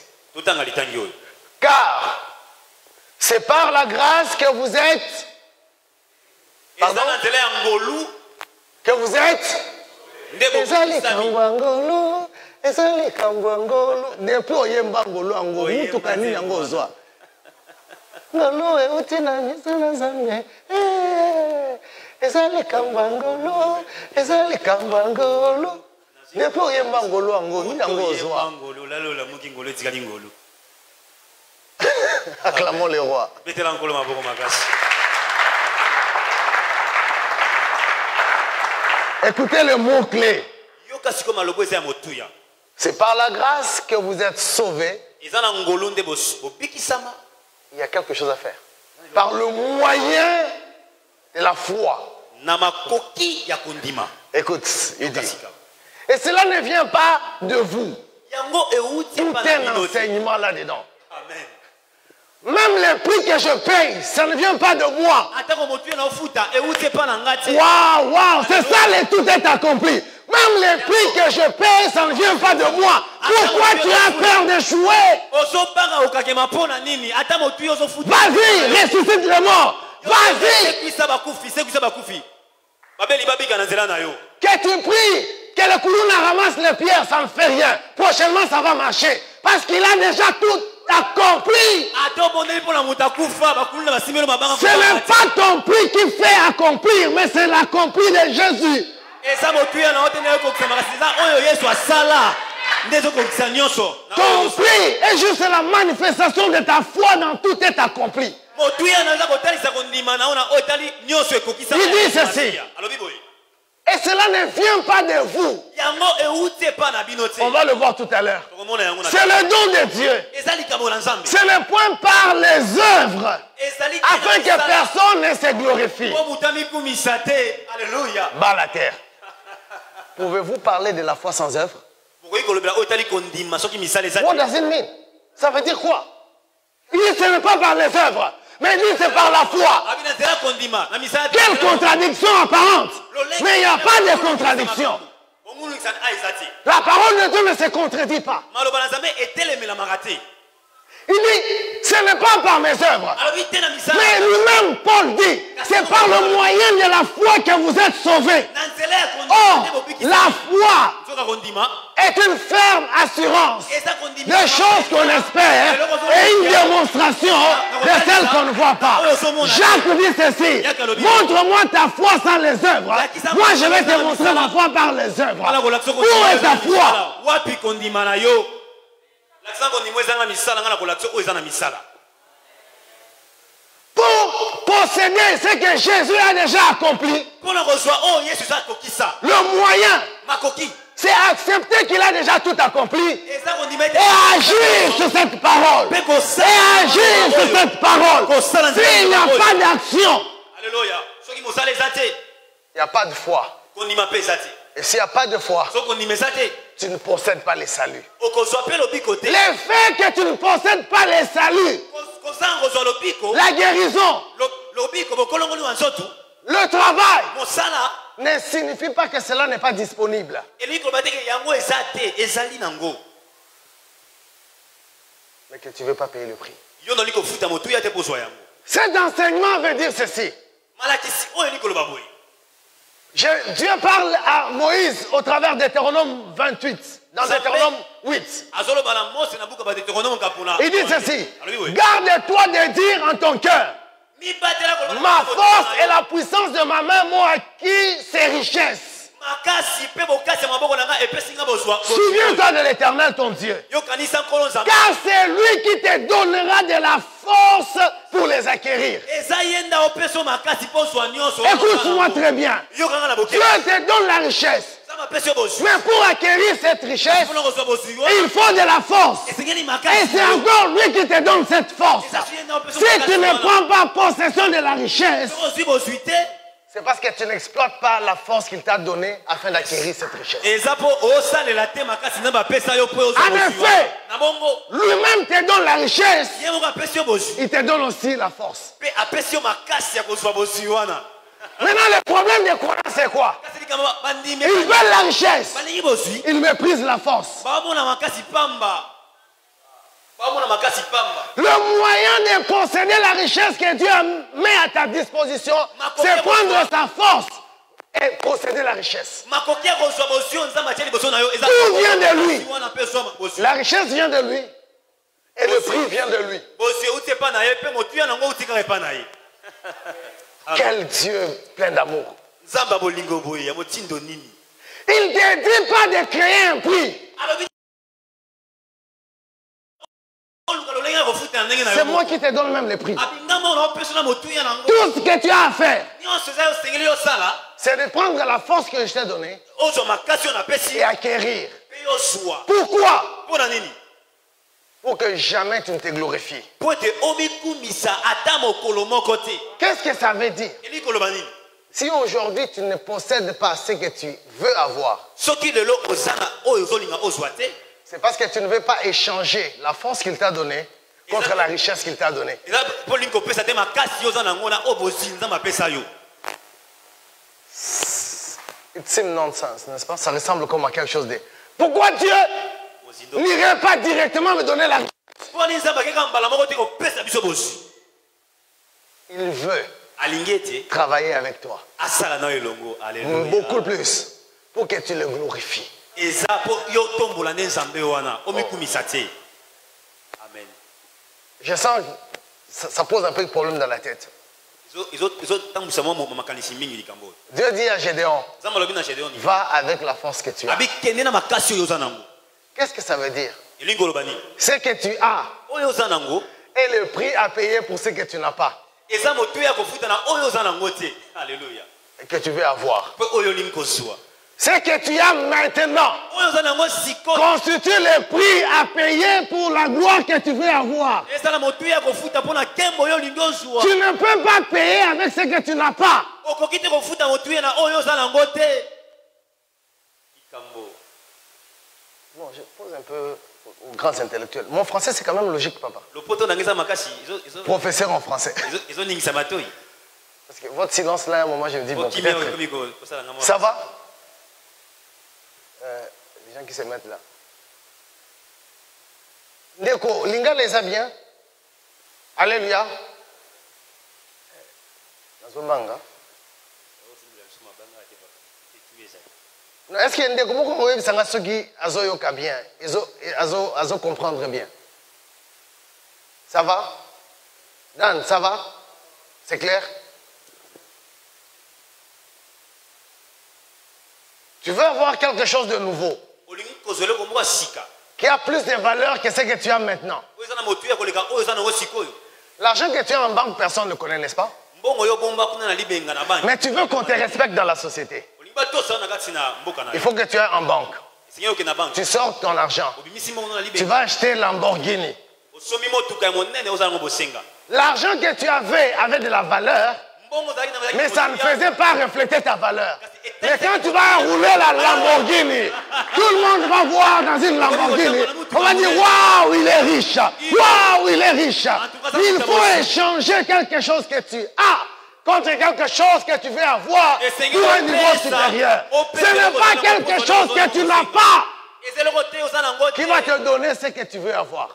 Car c'est par la grâce que vous êtes. Pardon? Que vous êtes. Ezali kambangolo, ezali kambangolo. Depuis oyemba ngolo angolo, mutu kanini yango ozwa. Ngolo e utina misana zambe. Ezali kambangolo, ezali kambangolo. Depuis oyemba ngolo angolo, ni yango ozwa. Acclamons le roi. Écoutez le mot-clé. C'est par la grâce que vous êtes sauvés. Il y a quelque chose à faire. Par le moyen de la foi. Écoute, il dit. Et cela ne vient pas de vous. Tout un enseignement là-dedans. Amen. Même le prix que je paye, ça ne vient pas de moi. Waouh, waouh, c'est ça, le tout est accompli. Même le prix que je paye, ça ne vient pas de moi. Pourquoi tu as peur d'échouer? Vas-y, ressuscite le mort. Vas-y. Que tu pries, que le Koulouna ramasse les pierres, ça ne fait rien. Prochainement, ça va marcher. Parce qu'il a déjà tout t'accomplir. Ce n'est pas ton prix qui fait accomplir, mais c'est l'accompli de Jésus. Ton prix est juste la manifestation de ta foi dans tout est accompli. Il dit ceci. Et cela ne vient pas de vous. On va le voir tout à l'heure. C'est le don de Dieu. C'est le point par les œuvres. Afin que personne ne se glorifie. Bas la terre. Pouvez-vous parler de la foi sans œuvre? What does it mean? Ça veut dire quoi? Il dit ce n'est pas par les œuvres, mais il dit c'est par la foi. Quelle contradiction apparente? Mais il n'y a pas de contradiction. La parole de Dieu ne se contredit pas. Il dit, ce n'est pas par mes œuvres. Mais lui-même, Paul dit, c'est par le moyen de la foi que vous êtes sauvés. Or, la foi est une ferme assurance des choses qu'on espère et une démonstration de celles qu'on ne voit pas. Jacques dit ceci, montre-moi ta foi sans les œuvres. Moi, je vais te montrer ma foi par les œuvres. Où est ta foi? Pour posséder ce que Jésus a déjà accompli, le moyen, c'est accepter qu'il a déjà tout accompli et agir sur cette parole. Et agir sur cette parole. S'il n'y a pas d'action, il n'y a pas de foi. Et s'il n'y a pas de foi, tu ne possèdes pas les saluts. Le fait que tu ne possèdes pas les saluts, la guérison, le travail, ne signifie pas que cela n'est pas disponible. Mais que tu ne veux pas payer le prix. Cet enseignement veut dire ceci. Je, Dieu parle à Moïse au travers de Deutéronome vingt-huit. Dans Deutéronome huit. Il dit ceci. Garde-toi de dire en ton cœur, ma force et la puissance de ma main m'ont acquis ces richesses. Souviens-toi de l'Éternel ton Dieu. Car c'est lui qui te donnera de la force pour les acquérir. Écoute-moi très bien. Dieu te donne la richesse. Mais pour acquérir cette richesse, il faut de la force. Et c'est encore lui qui te donne cette force. Si tu ne prends pas possession de la richesse, c'est parce que tu n'exploites pas la force qu'il t'a donnée afin d'acquérir cette richesse. En effet, lui-même te donne la richesse, il te donne aussi la force. Maintenant, le problème des croyants, c'est quoi? Ils veulent la richesse, ils méprisent la force. Le moyen de posséder la richesse que Dieu met à ta disposition, c'est prendre sa force et posséder la richesse. Tout vient de lui. La richesse vient de lui. Et le prix vient de lui. Quel Dieu plein d'amour. Il ne te dit pas de créer un prix. C'est moi qui te donne même les prix. Tout ce que tu as à faire, c'est de prendre la force que je t'ai donnée et acquérir. Pourquoi? Pour que jamais tu ne te glorifies. Qu'est-ce que ça veut dire? Si aujourd'hui tu ne possèdes pas ce que tu veux avoir, c'est parce que tu ne veux pas échanger la force qu'il t'a donnée contre la richesse qu'il t'a donnée. It seems nonsense, n'est-ce pas? Ça ressemble comme à quelque chose de... Pourquoi Dieu n'irait pas directement me donner la richesse? Il veut travailler avec toi. Beaucoup plus pour que tu le glorifies. Amen. Je sens que ça, ça pose un peu de problème dans la tête. Dieu dit à Gédéon, va avec la force que tu as. Qu'est-ce que ça veut dire? Ce que tu as est le prix à payer pour ce que tu n'as pas. Et que tu veux avoir. Ce que tu as maintenant constitue le prix à payer pour la gloire que tu veux avoir. Tu ne peux pas payer avec ce que tu n'as pas. Bon, je pose un peu aux grands intellectuels. Mon français, c'est quand même logique, papa. Professeur en français. Parce que votre silence là, à un moment, je me dis, bon, peut-être... Ça va? Euh, les gens qui se mettent là. Ndeko, Linga les a bien. Alléluia. Est-ce qu'il y a Ndeko Moko Sanga Sogi Azo Yoka bien, Azo Azo comprendre bien? Ça va? Dan, ça va? C'est clair? Tu veux avoir quelque chose de nouveau qui a plus de valeur que ce que tu as maintenant. L'argent que tu as en banque, personne ne le connaît, n'est-ce pas? Mais tu veux qu'on te respecte dans la société. Il faut que tu aies en banque. Tu sors ton argent. Tu vas acheter Lamborghini. L'argent que tu avais avait de la valeur, mais ça ne faisait pas refléter ta valeur. Mais quand tu vas rouler la Lamborghini, tout le monde va voir dans une Lamborghini. On va dire, waouh, il est riche. Waouh, il est riche. Il faut échanger quelque chose que tu as contre quelque chose que tu veux avoir pour un niveau supérieur. Ce n'est pas quelque chose que tu n'as pas qui va te donner ce que tu veux avoir.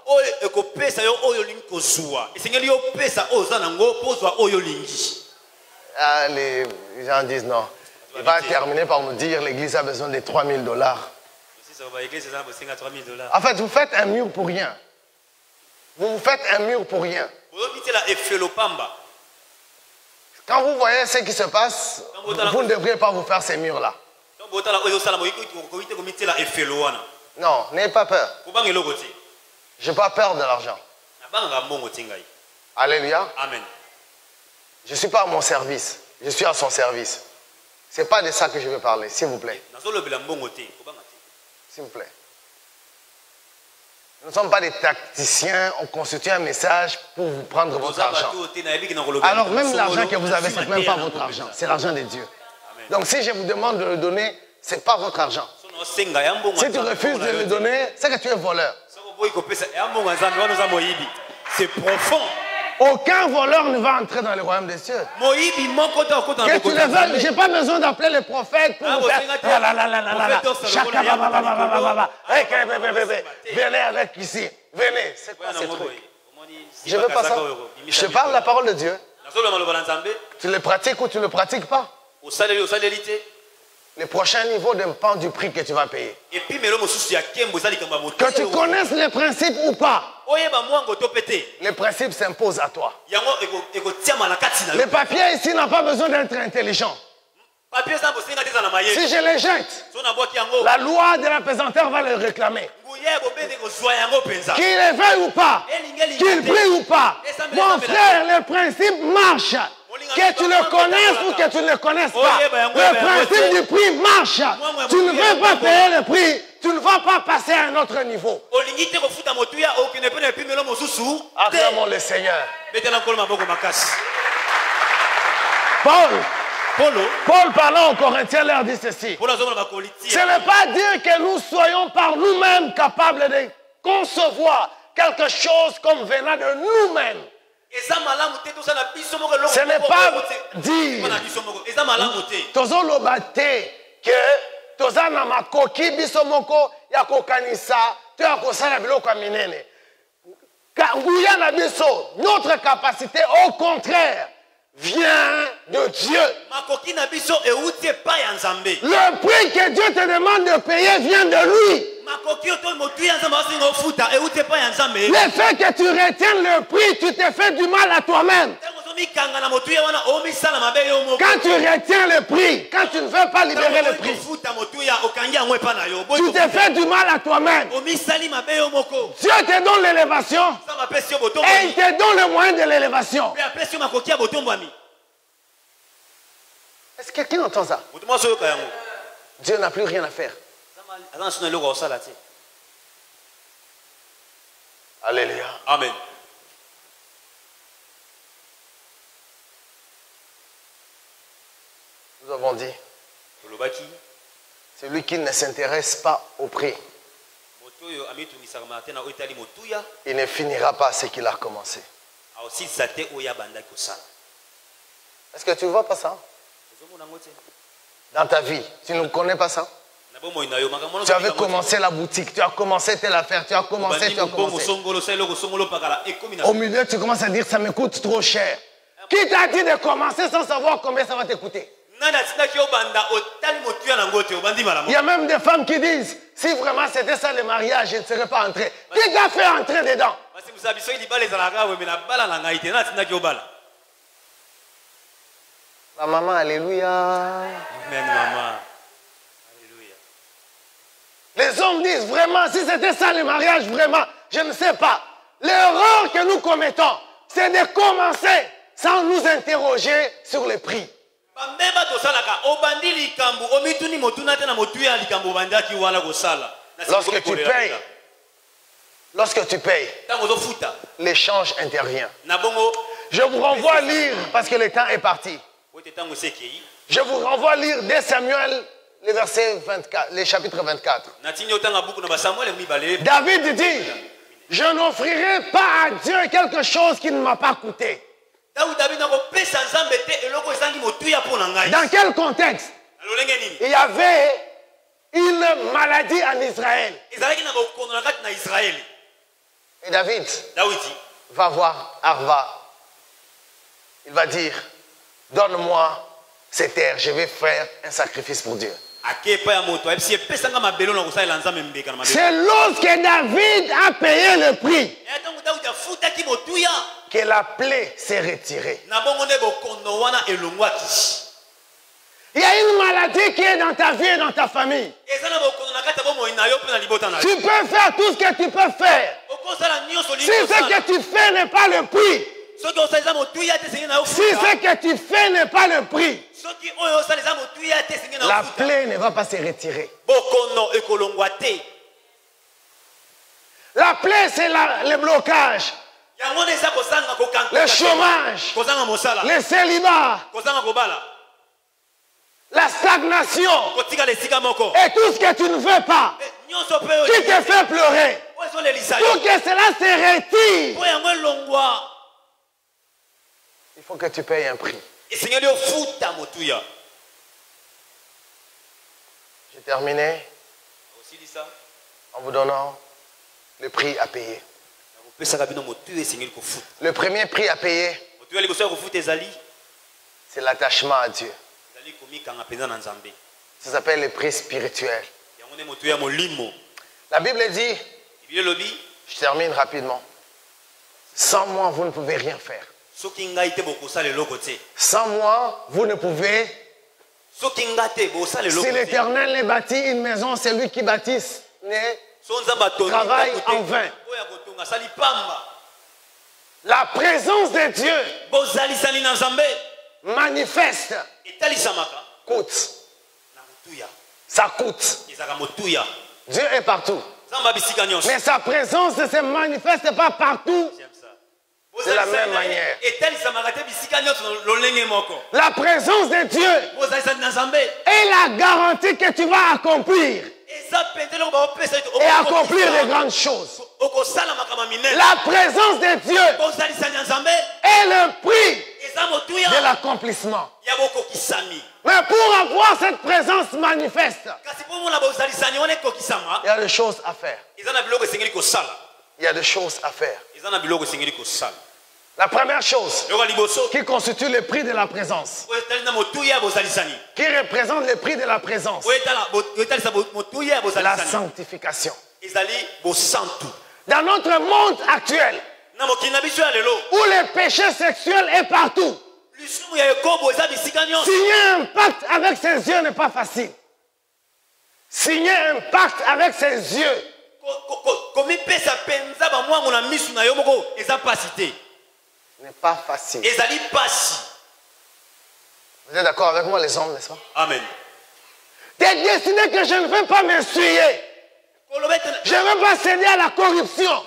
Ah, les gens disent non. Il va terminer par nous dire l'église a besoin de trois mille dollars. En fait, vous faites un mur pour rien. Vous vous faites un mur pour rien. Quand vous voyez ce qui se passe, vous ne devriez pas vous faire ces murs-là. Non, n'ayez pas peur. Je n'ai pas peur de l'argent. Alléluia. Amen. Je ne suis pas à mon service. Je suis à son service. Ce n'est pas de ça que je veux parler, s'il vous plaît. S'il vous plaît. Nous ne sommes pas des tacticiens, on constitue un message pour vous prendre votre argent. Alors même l'argent que vous avez, ce n'est même pas votre argent, c'est l'argent de Dieu. Donc si je vous demande de le donner, ce n'est pas votre argent. Si tu refuses de le donner, c'est que tu es voleur. C'est profond. Aucun voleur ne va entrer dans le royaume des cieux. Que tu le veuilles, je n'ai pas besoin d'appeler les prophètes pour vous faire. Venez avec ici. Venez. C'est quoi ce truc? Je ne veux pas ça. Je te parle la parole de Dieu. Tu le pratiques ou tu ne le pratiques pas. Le prochain niveau dépend du prix que tu vas payer. Que tu connaisses les principes ou pas. Les principes s'imposent à toi. Le papier ici n'a pas besoin d'être intelligent. Si je les jette, la loi de la pesanteur va le réclamer. Qu'il le veuille ou pas, qu'il brille ou pas. Mon frère, le principe marche. Que tu le connaisses ou que tu ne le connaisses pas. Le principe du prix marche. Tu ne veux pas payer le prix. Tu ne vas pas passer à un autre niveau. Acclamons le Seigneur. Paul. Paul parlant aux Corinthiens leur dit ceci. Ce n'est pas dire que nous soyons par nous-mêmes capables de concevoir quelque chose comme venant de nous-mêmes. Ce n'est pas dire tozo lobate que toza na makoki biso moko ya kokanisa to ya kosala biloko minene. Nguya na biso, notre capacité au contraire vient de Dieu. Le prix que Dieu te demande de payer vient de lui. Le fait que tu retiennes le prix, tu te fais du mal à toi-même. Quand tu retiens le prix, quand tu ne veux pas libérer le prix, tu te fais du mal à toi-même. Dieu te donne l'élévation et il te donne le moyen de l'élévation. Est-ce que quelqu'un entend ça? Dieu n'a plus rien à faire. Alléluia. Amen. Nous avons dit, celui qui ne s'intéresse pas au prix, il ne finira pas ce qu'il a commencé. Est-ce que tu ne vois pas ça? Dans ta vie, tu ne connais pas ça? Tu avais commencé la boutique, tu as commencé telle affaire, tu as commencé, tu as commencé. Au milieu, tu commences à dire, ça me coûte trop cher. Qui t'a dit de commencer sans savoir combien ça va te coûter? Il y a même des femmes qui disent, si vraiment c'était ça le mariage, je ne serais pas entré. Qui t'a fait entrer dedans? La maman, alléluia. Amen, maman. Alléluia. Les hommes disent vraiment, si c'était ça le mariage, vraiment, je ne sais pas. L'erreur que nous commettons, c'est de commencer sans nous interroger sur les prix. Lorsque tu payes, lorsque tu payes, l'échange intervient. Je vous renvoie à lire, parce que le temps est parti. Je vous renvoie à lire deux Samuel, le verset vingt-quatre, le chapitre vingt-quatre. David dit, je n'offrirai pas à Dieu quelque chose qui ne m'a pas coûté. Dans quel contexte? Il y avait une maladie en Israël. Et David va voir Arva. Il va dire, donne-moi ces terres, je vais faire un sacrifice pour Dieu. C'est lorsque David a payé le prix que la plaie s'est retirée. Il y a une maladie qui est dans ta vie et dans ta famille. Tu peux faire tout ce que tu peux faire. Si ce que tu fais n'est pas le prix, si ce que tu fais n'est pas le prix, la plaie ne va pas se retirer. La plaie, c'est le blocage, le chômage, le célibat, la stagnation et tout ce que tu ne veux pas, qui te fait pleurer, pour que cela se retire. Il faut que tu payes un prix. J'ai terminé en vous donnant le prix à payer. Le premier prix à payer, c'est l'attachement à Dieu. Ça s'appelle le prix spirituel. La Bible dit, je termine rapidement, sans moi vous ne pouvez rien faire. Sans moi, vous ne pouvez. Si l'Éternel ne bâtit une maison, c'est lui qui bâtisse. Travaille en vain. La présence de Dieu manifeste. Coûte. Ça coûte. Dieu est partout. Mais sa présence ne se manifeste pas partout de la même manière. La présence de Dieu est la garantie que tu vas accomplir et accomplir de grandes choses. La présence de Dieu est le prix de l'accomplissement. Mais pour avoir cette présence manifeste, il y a des choses à faire. Il y a des choses à faire. La première chose qui constitue le prix de la présence, qui représente le prix de la présence, la sanctification. Dans notre monde actuel, où le péché sexuel est partout, signer un pacte avec ses yeux n'est pas facile. Signer un pacte avec ses yeux n'est pas facile. Vous êtes d'accord avec moi les hommes, n'est-ce pas? Amen. Tu es décidé que je ne veux pas m'essuyer. Je ne veux pas céder à la corruption.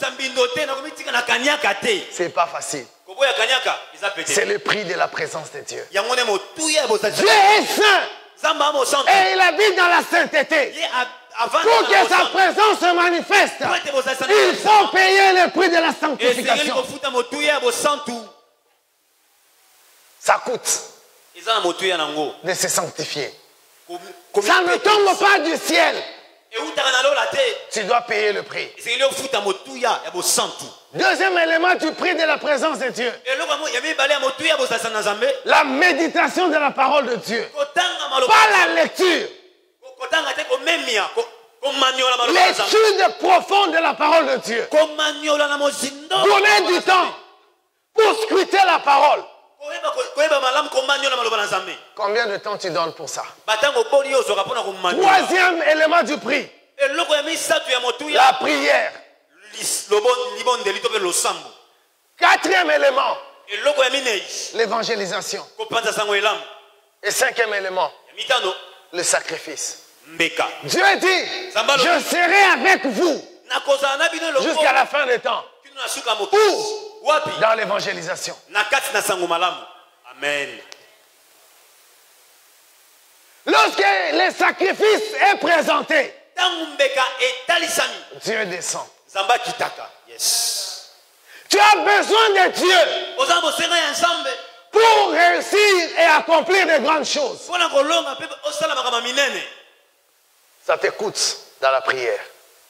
C'est pas facile. C'est le prix de la présence de Dieu. Dieu est saint. Et il habite dans la sainteté. Pour que sa présence se manifeste, il faut payer le prix de la sanctification. Ça coûte de se sanctifier. Ça ne tombe pas du ciel. Tu dois payer le prix. Deuxième élément du prix de la présence de Dieu. La méditation de la parole de Dieu. Pas la lecture. L'étude profonde de la parole de Dieu. Donner du temps pour scruter la parole. Combien de temps tu donnes pour ça? Troisième élément du prix. La prière. Quatrième élément. L'évangélisation. Et cinquième élément. Le sacrifice. Dieu dit, je serai avec vous jusqu'à la fin des temps. Où? Dans l'évangélisation. Amen. Lorsque le sacrifice est présenté, Dieu descend. Yes. Tu as besoin de Dieu pour réussir et accomplir de grandes choses. Ça te coûte dans la prière,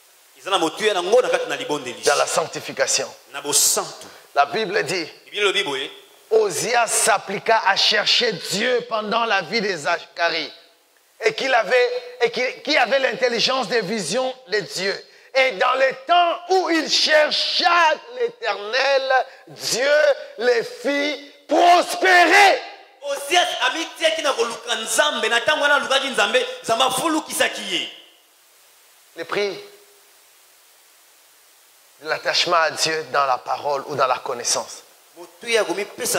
dans la sanctification. La Bible dit, Osias s'appliqua à chercher Dieu pendant la vie de Zacharie et qu'il avait, et qui, qui avait l'intelligence des visions de Dieu. Et dans le temps où il chercha l'Éternel, Dieu les fit prospérer. Le prix de l'attachement à Dieu dans la parole ou dans la connaissance. Je vais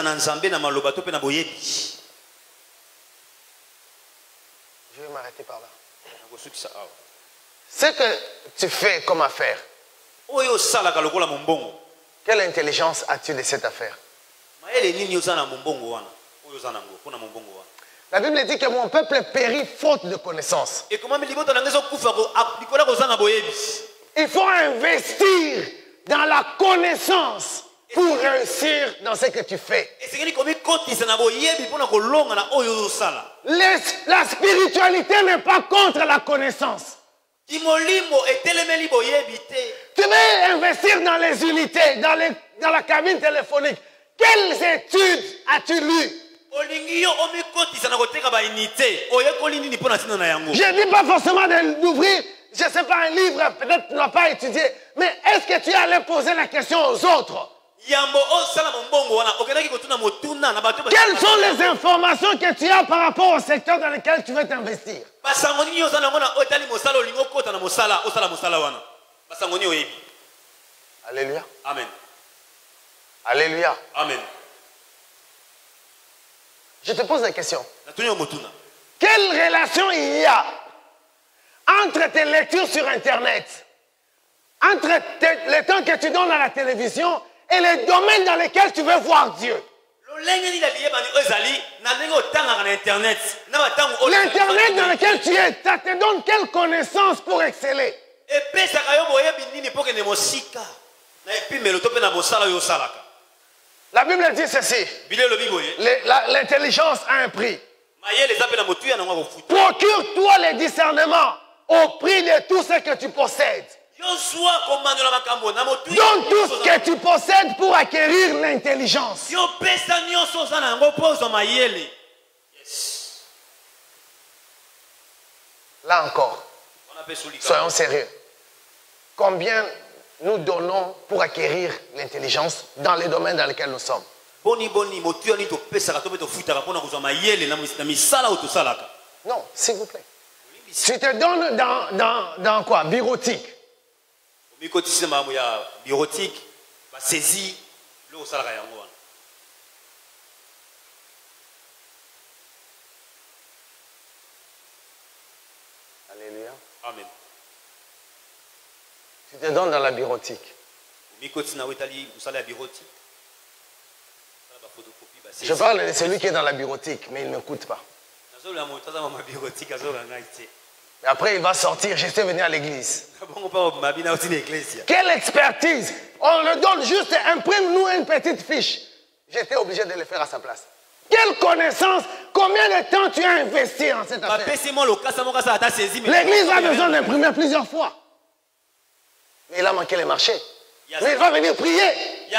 m'arrêter par là. Ce que tu fais comme affaire, quelle intelligence as-tu de cette affaire? La Bible dit que mon peuple périt faute de connaissance. Il faut investir dans la connaissance pour réussir dans ce que tu fais. Les, la spiritualité n'est pas contre la connaissance. Tu veux investir dans les unités, dans, les, dans la cabine téléphonique. Quelles études as-tu lues? Je ne dis pas forcément d'ouvrir, je ne sais pas, un livre, peut-être tu n'as pas étudié, mais est-ce que tu es allé poser la question aux autres? Quelles sont les informations que tu as par rapport au secteur dans lequel tu veux t'investir? Alléluia. Amen. Alléluia. Amen. Je te pose la question. Quelle relation il y a entre tes lectures sur Internet, entre tes, le temps que tu donnes à la télévision et les domaines dans lesquels tu veux voir Dieu? L'Internet dans lequel tu es, ça te donne quelle connaissance pour exceller? La Bible dit ceci. L'intelligence a un prix. Procure-toi le discernement au prix de tout ce que tu possèdes. Donne tout ce que tu possèdes pour acquérir l'intelligence. Là encore, soyons sérieux. Combien nous donnons pour acquérir l'intelligence dans les domaines dans lesquels nous sommes? Non, s'il vous plaît. Tu te donnes dans, dans, dans quoi? Bureautique. Alléluia. Amen. Tu te donnes dans la bureautique. Je parle de celui qui est dans la bureautique, mais il ne m'écoute pas. Et après, il va sortir, je sais venir à l'église. Quelle expertise! On le donne juste, imprime-nous une petite fiche. J'étais obligé de le faire à sa place. Quelle connaissance! Combien de temps tu as investi en cette affaire? L'église a besoin d'imprimer plusieurs fois. Mais il a manqué les marchés. Mais il va venir prier.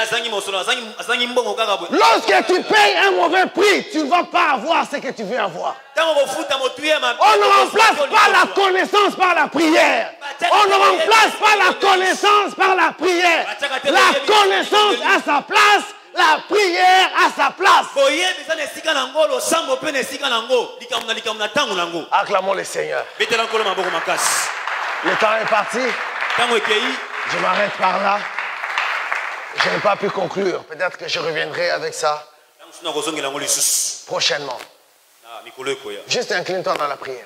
Lorsque tu payes un mauvais prix, tu ne vas pas avoir ce que tu veux avoir. On ne remplace pas la connaissance par la prière. On ne remplace pas la connaissance par la prière. La connaissance à sa place, la prière à sa place. Acclamons le Seigneur. Le temps est parti. Je m'arrête par là. Je n'ai pas pu conclure. Peut-être que je reviendrai avec ça prochainement. Juste incline-toi dans la prière.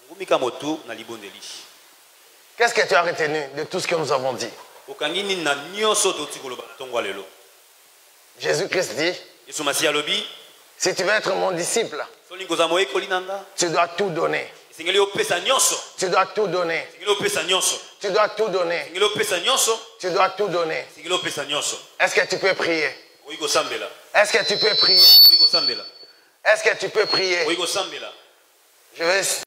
Qu'est-ce que tu as retenu de tout ce que nous avons dit? Jésus-Christ dit, si tu veux être mon disciple, tu dois tout donner. Tu dois tout donner. Tu dois tout donner. Tu dois tout donner. Est-ce que tu peux prier? Est-ce que tu peux prier? Est-ce que tu peux prier? Je vais